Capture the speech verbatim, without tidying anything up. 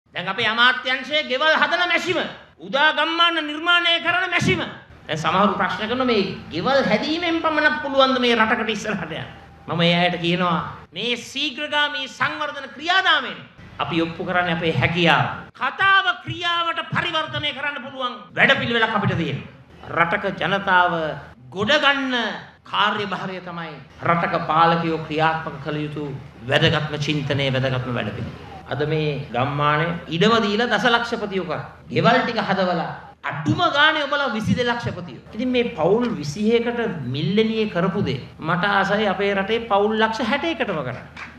දැන් අපේ අමාත්‍යංශයේ ගෙවල් හදන මැෂිම, උදා ගම්මාන නිර්මාණය කරන මැෂිම. දැන් සමහරු ප්‍රශ්න කරන මේ ගෙවල් හැදීමෙන් පමණක් පුළුවන් ද මේ රටකට ඉස්සරහට යන්න. මම ඒ අයට කියනවා මේ ශීඝ්‍රගාමී සංවර්ධන ක්‍රියාදාමයෙන් අපි ඔප්පු කරන්නේ අපේ හැකියාව. කතාව ක්‍රියාවට පරිවර්තනය කරන්න පුළුවන් වැඩපිළිවෙලක් අපිට තියෙනවා. රටක ජනතාව ගොඩ ගන්න කාර්යභාරය තමයි රටක පාලකයෝ ක්‍රියාත්මක කළ යුතු වැදගත්ම චින්තනයේ වැදගත්ම වැඩපිළිවෙල. අද මේ ගම්මානේ ඉඩම දීලා දසලක්ෂපතියෝ කර. ගෙවල් ටික හදවලා අඩුම ගානේ ඔබලා විසිදෙක ලක්ෂපතියෝ. ඉතින් මේ පවුල් විසිහකට මිල්ලෙනියේ කරපු දේ මට ආසයි අපේ රටේ පවුල් ලක්ෂ හැට එකටම කරන්න.